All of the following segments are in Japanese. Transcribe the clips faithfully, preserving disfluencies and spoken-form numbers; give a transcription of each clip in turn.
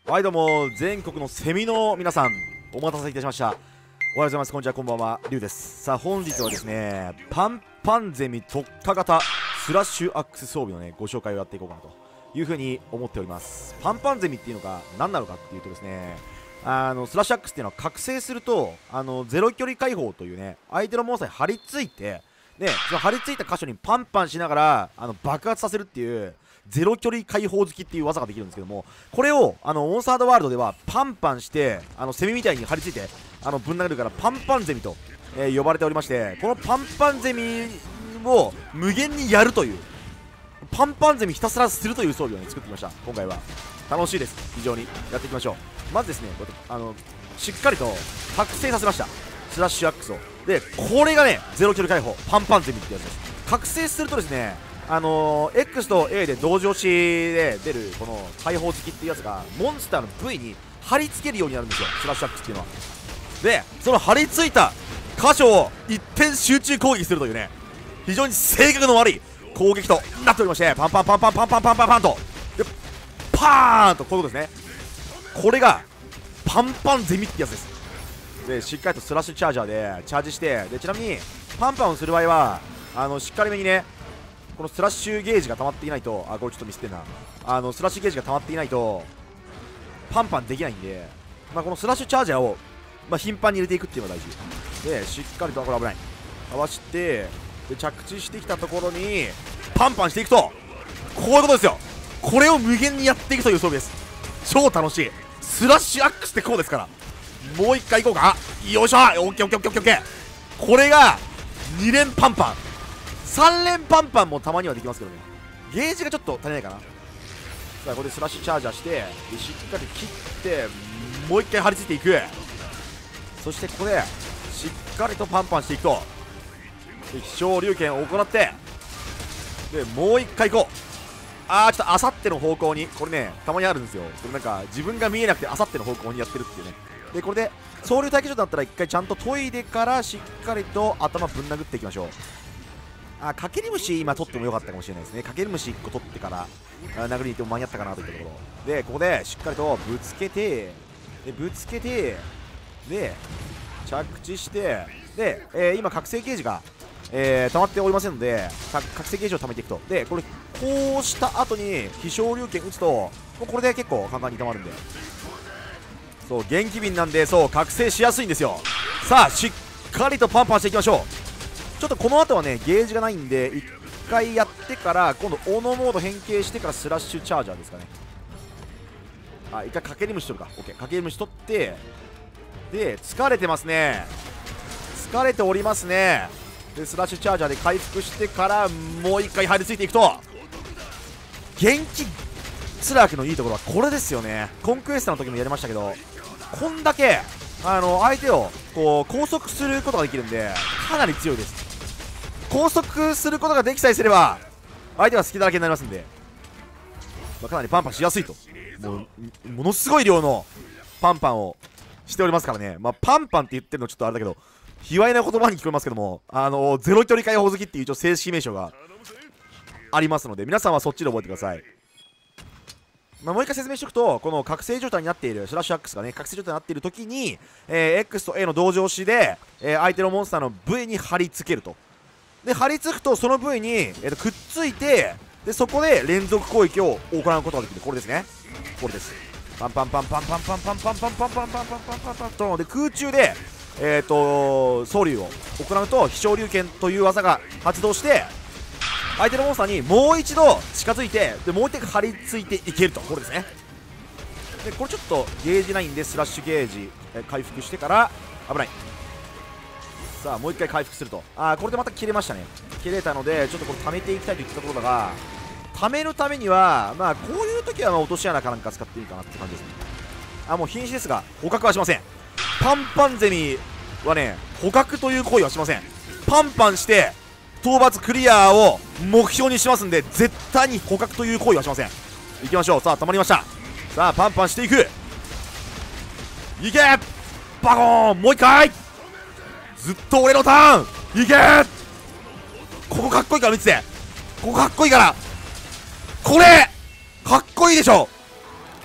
はいどうも、全国のセミの皆さん、お待たせいたしました。おはようございます。こんにちは、こんばんは、リュウです。さあ、本日はですね、パンパンゼミ特化型スラッシュアックス装備のね、ご紹介をやっていこうかなというふうに思っております。パンパンゼミっていうのが何なのかっていうとですね、あのスラッシュアックスっていうのは覚醒すると、あのゼロ距離解放というね、相手のモンスターに張り付いて、で、その張り付いた箇所にパンパンしながらあの爆発させるっていう、ゼロ距離解放好きっていう技ができるんですけども、これをあのモンスタードワールドではパンパンしてあのセミみたいに張り付いてあのぶん殴るからパンパンゼミと、えー、呼ばれておりまして、このパンパンゼミを無限にやるというパンパンゼミひたすらするという装備を、ね、作ってきました。今回は楽しいです。非常にやっていきましょう。まずですね、こうあのしっかりと覚醒させました、スラッシュアックスを。でこれがね、ゼロ距離解放パンパンゼミってやつです。覚醒するとですね、あのー、X と A で同時押しで出るこの解放好きっていうやつがモンスターの V に貼り付けるようになるんですよ、スラッシュアックスっていうのは。でその貼り付いた箇所を一点集中攻撃するというね、非常に性格の悪い攻撃となっておりまして、パンパンパンパンパンパンパンパンパンとでパーンとこういうことですね。これがパンパンゼミってやつです。でしっかりとスラッシュチャージャーでチャージして、でちなみにパンパンをする場合はあのしっかりめにね、このスラッシュゲージが溜まっていないと、あ、これちょっとミスってんな、あのスラッシュゲージが溜まっていないとパンパンできないんで、まあ、このスラッシュチャージャーを、まあ、頻繁に入れていくっていうのが大事で、しっかりとこれ危ない、かわしてで着地してきたところにパンパンしていくと、こういうことですよ。これを無限にやっていくという装備です。超楽しい。スラッシュアックスってこうですから。もう一回いこうか。よいしょ。オッケーオッケーオッケーオッケーオッケー。これがに連パンパン、さん連パンパンもたまにはできますけどね、ゲージがちょっと足りないかな。さあここでスラッシュチャージャーして、でしっかり切ってもう一回張り付いていく。そしてここでしっかりとパンパンしていくと、で飛翔龍拳を行って、でもう一回いこう。あーちょっとあさっての方向に、これねたまにあるんですよ。これなんか自分が見えなくてあさっての方向にやってるっていうね。でこれで総流待機所だったら一回ちゃんと研いでからしっかりと頭ぶん殴っていきましょう。あ、かけり虫今取ってもよかったかもしれないですね。かけり虫いっこ取ってから殴りに行っても間に合ったかなといったところで、ここでしっかりとぶつけて、でぶつけてで着地して、で、えー、今覚醒ゲージが、えー、溜まっておりませんので、覚醒ゲージを溜めていくと。でこれこうした後に飛翔龍拳打つと、もうこれで結構簡単に溜まるんで、そう元気瓶なんで、そう覚醒しやすいんですよ。さあしっかりとパンパンしていきましょう。ちょっとこの後はねゲージがないんで、いっかいやってから今度斧モード変形してからスラッシュチャージャーですかね。あ、いっかいかけり虫取るか。 OK、 かけり虫取って、で疲れてますね、疲れておりますね。でスラッシュチャージャーで回復してからもういっかい張り付いていくと、元気つらけのいいところはこれですよね。コンクエストの時もやりましたけど、こんだけあの相手をこう拘束することができるんで、かなり強いです。拘束することができさえすれば相手は隙だらけになりますんで、まあ、かなりパンパンしやすいと。もうものすごい量のパンパンをしておりますからね。まあ、パンパンって言ってるのちょっとあれだけど、卑猥な言葉に聞こえますけども、あのゼロ距離解放好きっていう一応正式名称がありますので、皆さんはそっちで覚えてください。まあ、もう一回説明しておくと、この覚醒状態になっているスラッシュアックスがね、覚醒状態になっている時に、えー、X と A の同時押しで、えー、相手のモンスターの V に貼り付けると。で貼り付くとその V に、えー、とくっついて、でそこで連続攻撃を行うことができる。これですね、これです。パンパンパンパンパンパンパンパンパンパンパンパンパンパンパンパンパンと、で空中でえっと総流を行うと飛翔龍拳という技が発動して、相手のモンスターにもう一度近づいて、でもう一回張り付いていけると。これですね。でこれちょっとゲージないんでスラッシュゲージ、え回復してから危ない。さあもう一回回復すると、あーこれでまた切れましたね。切れたのでちょっとこれ貯めていきたいといったところだが、貯めるためにはまあこういう時はまあ落とし穴かなんか使っていいかなって感じですね。あもう瀕死ですが捕獲はしません。パンパンゼミはね捕獲という行為はしません。パンパンして討伐クリアを目標にしますんで、絶対に捕獲という行為はしません。いきましょう。さあ溜まりました。さあパンパンしていく。いけバコーン。もう一回ずっと俺のターン。いけここかっこいいから見てて、ここかっこいいから、これかっこいいでしょ。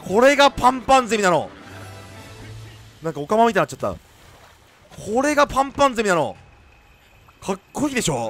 これがパンパンゼミなの。なんかオカマみたいになっちゃった。これがパンパンゼミなの。かっこいいでしょ。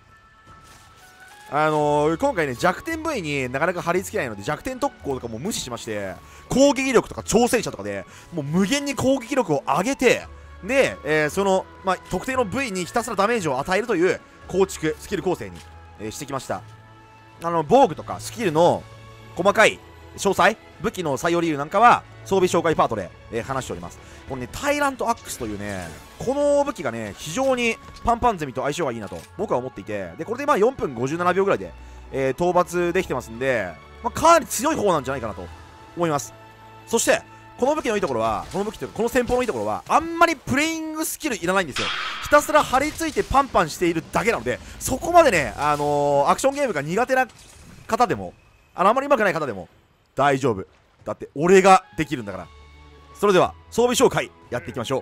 あのー、今回ね弱点部位になかなか貼り付けないので弱点特攻とかも無視しまして、攻撃力とか挑戦者とかでもう無限に攻撃力を上げて、で、えー、その、まあ、特定の部位にひたすらダメージを与えるという構築スキル構成に、えー、してきました。あの防具とかスキルの細かい詳細、武器の採用理由なんかは装備紹介パートで、えー、話しております。このねタイラントアックスというねこの武器がね非常にパンパンゼミと相性がいいなと僕は思っていて、でこれでまあよんぷんごじゅうななびょうぐらいで、えー、討伐できてますんで、まあ、かなり強い方なんじゃないかなと思います。そしてこの武器のいいところは、この武器というかこの戦法のいいところはあんまりプレイングスキルいらないんですよ。ひたすら張り付いてパンパンしているだけなので、そこまでね、あのー、アクションゲームが苦手な方でも あのあんまり上手くない方でも大丈夫だって、俺ができるんだから。それでは装備紹介やっていきましょう。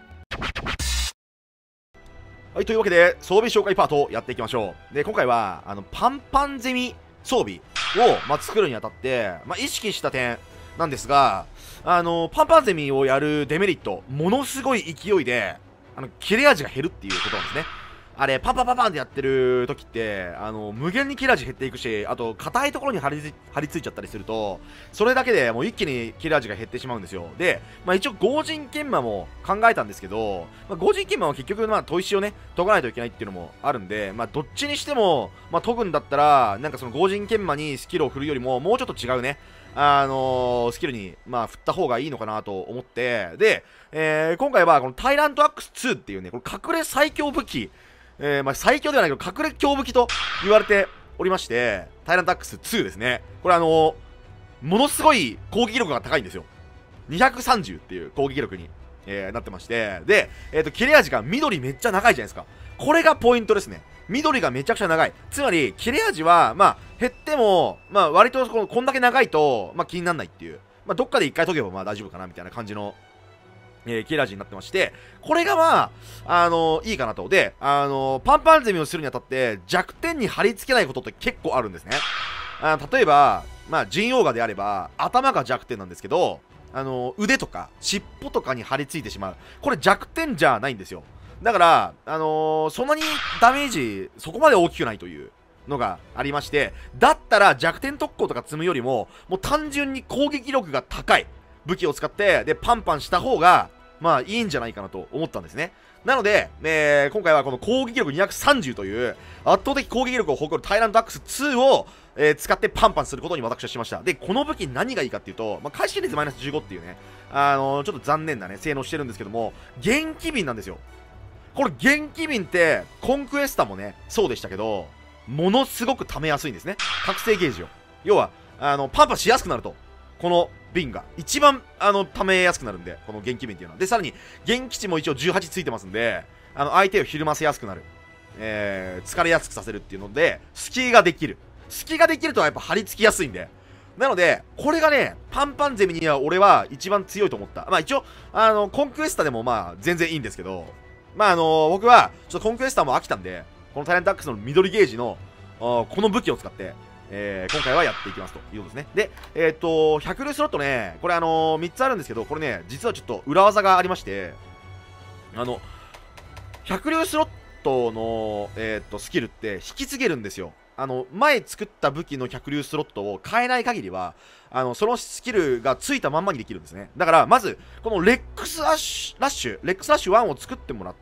はい、というわけで装備紹介パートをやっていきましょう。で今回はあのパンパンゼミ装備を、まあ、作るにあたって、まあ、意識した点なんですが、あのパンパンゼミをやるデメリット、ものすごい勢いであの切れ味が減るっていうことなんですね。あれパンパンパンパンってやってる時ってあの無限に切れ味減っていくし、あと硬いところに張り張り付いちゃったりするとそれだけでもう一気に切れ味が減ってしまうんですよ。で、まあ、一応合人研磨も考えたんですけど、まあ、合人研磨は結局まあ砥石をね研がないといけないっていうのもあるんで、まあ、どっちにしても、まあ、研ぐんだったらなんかその合人研磨にスキルを振るよりももうちょっと違うねあのー、スキルに、まあ、振った方がいいのかなと思って、で、えー、今回はこのタイラントアックスツーっていうねこの隠れ最強武器、えーまあ、最強ではないけど隠れ強武器と言われておりまして、タイラントアックスツーですね。これあのー、ものすごい攻撃力が高いんですよ。にひゃくさんじゅうっていう攻撃力に、えー、なってまして、で、えーと、切れ味が緑めっちゃ長いじゃないですか。これがポイントですね。緑がめちゃくちゃ長い。つまり切れ味はまあ減ってもまあ割とこのこんだけ長いとまあ気にならないっていう、まあどっかで一回解けばまあ大丈夫かなみたいな感じの、えー、切れ味になってまして、これがまああのー、いいかなと。で、あのー、パンパンゼミをするにあたって弱点に貼り付けないことって結構あるんですね。あ例えばまあ陣王画であれば頭が弱点なんですけど、あのー、腕とか尻尾とかに貼り付いてしまう。これ弱点じゃないんですよ。だから、あのー、そんなにダメージそこまで大きくないというのがありまして、だったら弱点特攻とか積むよりももう単純に攻撃力が高い武器を使ってでパンパンした方がまあいいんじゃないかなと思ったんですね。なので、えー、今回はこの攻撃力にひゃくさんじゅうという圧倒的攻撃力を誇るタイラントアックスツーを、えー、使ってパンパンすることに私はしました。でこの武器何がいいかっていうと、まあ、回収率マイナスじゅうごっていうね、あのー、ちょっと残念なね性能してるんですけども、元気瓶なんですよ。これ元気瓶ってコンクエスタもねそうでしたけど、ものすごく溜めやすいんですね、覚醒ゲージを。要はあのパンパンしやすくなると、この瓶が一番あの溜めやすくなるんで、この元気瓶っていうのは。でさらに元気値も一応じゅうはちついてますんで、あの相手をひるませやすくなる、えー、疲れやすくさせるっていうので隙ができる。隙ができるとはやっぱ張り付きやすいんで、なのでこれがねパンパンゼミには俺は一番強いと思った。まあ一応あのコンクエスタでもまあ全然いいんですけど、まああのー、僕はちょっとコンクエスタも飽きたんで、このタイラントアックスの緑ゲージのこの武器を使って、えー、今回はやっていきますということですね。で、えー、っとひゃくルースロットね、これあのー、みっつあるんですけど、これね実はちょっと裏技がありまして、あのひゃくルースロットの、えー、っとスキルって引き継げるんですよ。あの前作った武器のひゃくルースロットを変えない限りはあのそのスキルがついたまんまにできるんですね。だからまずこのレックスラッシュラッシュレックスラッシュワンを作ってもらって、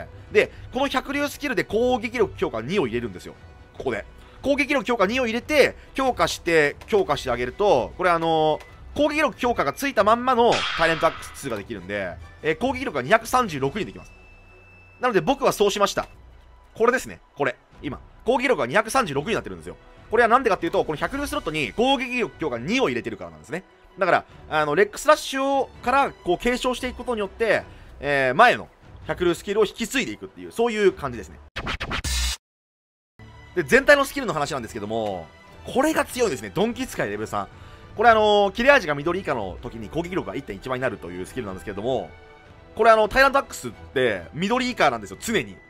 でこのひゃく流スキルで攻撃力強化にを入れるんですよ。ここで攻撃力強化にを入れて強化して強化してあげると、これあのー、攻撃力強化がついたまんまのタイラントアックスツーができるんで、えー、攻撃力がにひゃくさんじゅうろくにできます。なので僕はそうしました。これですね、これ今攻撃力がにひゃくさんじゅうろくになってるんですよ。これはなんでかっていうと、このひゃくルースロットに攻撃力強化にを入れてるからなんですね。だからあのレックスラッシュをからこう継承していくことによって、えー、前のひゃくルースキルを引き継いでいくっていう、そういう感じですね。で全体のスキルの話なんですけども、これが強いですね。ドンキ使いレベルさん。これあのー、切れ味が緑以下の時に攻撃力が いってんいち 倍になるというスキルなんですけれども、これあのタイラントアックスって緑以下なんですよ、常に。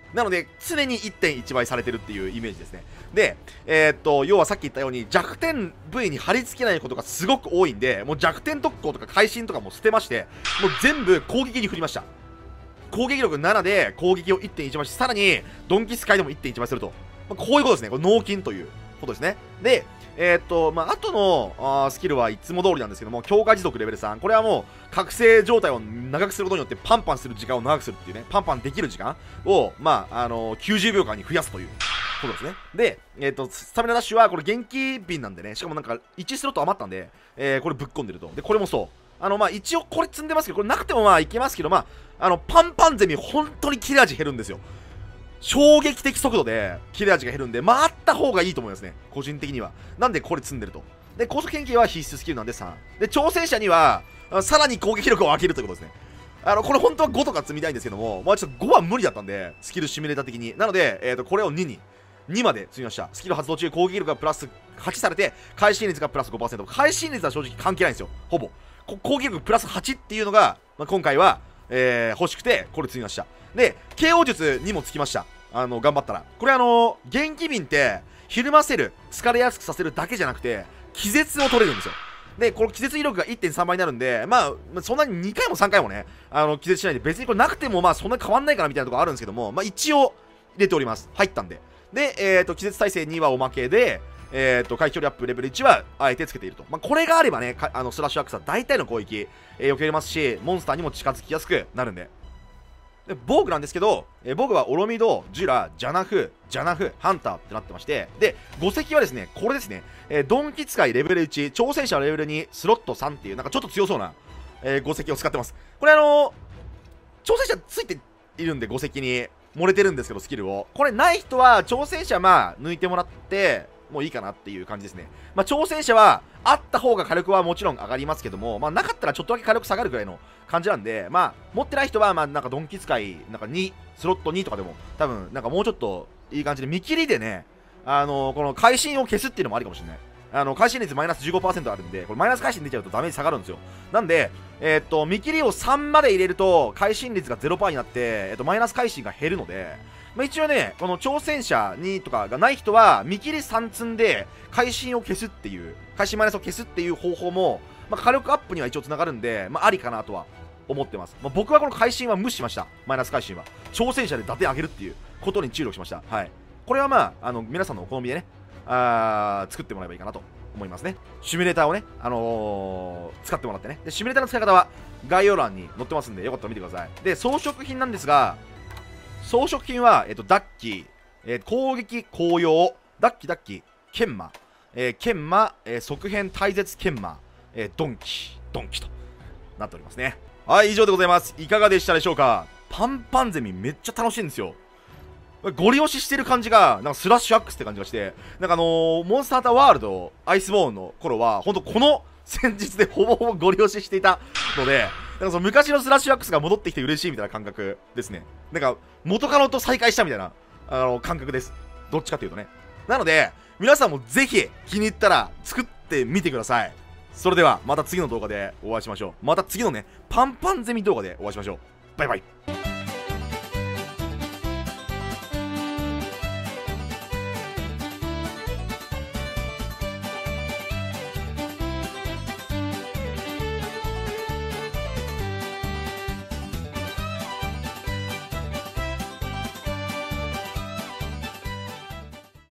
なので常に いってんいち 倍されてるっていうイメージですね。で、えー、っと要はさっき言ったように弱点部位に貼り付けないことがすごく多いんで、もう弱点特攻とか会心とかも捨てまして、もう全部攻撃に振りました。攻撃力ななで攻撃を いってんいち 倍して、さらにドンキスカイでも いってんいち 倍すると、まあ、こういうことですね。これ脳筋ということですね。で、えー、っと、まあ、後のあスキルはいつも通りなんですけども、強化持続レベルさん。これはもう、覚醒状態を長くすることによって、パンパンする時間を長くするっていうね、パンパンできる時間を、まあ、あのー、きゅうじゅうびょうかんに増やすということですね。で、えー、っと、スタミナダッシュは、これ元気瓶なんでね、しかもなんか、いちスロット余ったんで、えー、これぶっ込んでると。で、これもそう。あの、まあ、一応これ積んでますけど、これなくてもまあ、いけますけど、まあ、あの、パンパンゼミ、本当に切れ味減るんですよ。衝撃的速度で切れ味が減るんで、まあ、あった方がいいと思いますね、個人的には。なんでこれ積んでると。で、高速変形は必須スキルなんでさん。で、挑戦者には、さらに攻撃力を上げるということですね。あの、これ本当はごとか積みたいんですけども、まあちょっとごは無理だったんで、スキルシミュレーター的に。なので、えっと、これをにに、にまで積みました。スキル発動中、攻撃力がプラスはちされて、会心率がプラス ごパーセント。会心率は正直関係ないんですよ、ほぼ。攻撃力プラスはちっていうのが、まあ、今回は、えー、欲しくて、これ積みました。で、ケーオー 術にもつきました。あの、頑張ったら。これあの、元気瓶って、ひるませる、疲れやすくさせるだけじゃなくて、気絶を取れるんですよ。で、この気絶威力が いってんさん 倍になるんで、まあ、そんなににかいもさんかいもね、あの、気絶しないで、別にこれなくても、まあ、そんなに変わんないかなみたいなところあるんですけども、まあ、一応、入れております。入ったんで。で、えっと、気絶耐性にはおまけで、えっと、回避距離アップレベルいちは、あえてつけていると。まあ、これがあればね、あの、スラッシュアクサ、大体の攻撃、えー、避けれますし、モンスターにも近づきやすくなるんで。で、防具なんですけど、えー、防具はオロミド、ジュラ、ジャナフ、ジャナフ、ハンターってなってまして、で、ご石はですね、これですね、えー、ドンキ使いレベルいち、挑戦者レベルに、スロットさんっていう、なんかちょっと強そうな、えー、ご石を使ってます。これあのー、挑戦者ついているんで、ご石に漏れてるんですけど、スキルを。これない人は、挑戦者まあ、抜いてもらって、もういいかなっていう感じですね。まあ、挑戦者は、あった方が火力はもちろん上がりますけども、まあ、なかったらちょっとだけ火力下がるくらいの感じなんで、まあ、持ってない人は、まあ、なんかドンキ使い、なんかに、スロットにとかでも、多分、なんかもうちょっといい感じで見切りでね、あのー、この会心を消すっていうのもありかもしれない。あの、会心率マイナス じゅうごパーセント あるんで、これマイナス会心出ちゃうとダメージ下がるんですよ。なんで、えー、っと、見切りをさんまで入れると、会心率が ゼロパーセント になって、えー、っと、マイナス会心が減るので、まあ、一応ね、この挑戦者にとかがない人は、見切りさん積んで、会心を消すっていう、会心マイナスを消すっていう方法も、まあ、火力アップには一応つながるんで、まあ、ありかなとは思ってます。まあ、僕はこの会心は無視しました。マイナス会心は。挑戦者で伊達上げるっていうことに注力しました。はい。これはまあ、あの、皆さんのお好みでね、あー作ってもらえばいいかなと思いますね。シミュレーターをね、あのー、使ってもらってね。で、シミュレーターの使い方は概要欄に載ってますんで、よかったら見てください。で、装飾品なんですが、装飾品は、えっと、ダッキー、えー、攻撃、紅葉、ダッキ、ダッキ、研磨、えー、研磨、えー、側変、大絶研磨、えー、ドンキ、ドンキとなっておりますね。はい、以上でございます。いかがでしたでしょうか。パンパンゼミめっちゃ楽しいんですよ。ゴリ押ししてる感じが、なんかスラッシュアックスって感じがして、なんかあのー、モンスターハンターワールド、アイスボーンの頃は、ほんとこの戦術でほぼほぼゴリ押ししていたので、なんかその昔のスラッシュアックスが戻ってきて嬉しいみたいな感覚ですね。なんか、元カノと再会したみたいな、あの、感覚です。どっちかっていうとね。なので、皆さんもぜひ気に入ったら作ってみてください。それでは、また次の動画でお会いしましょう。また次のね、パンパンゼミ動画でお会いしましょう。バイバイ。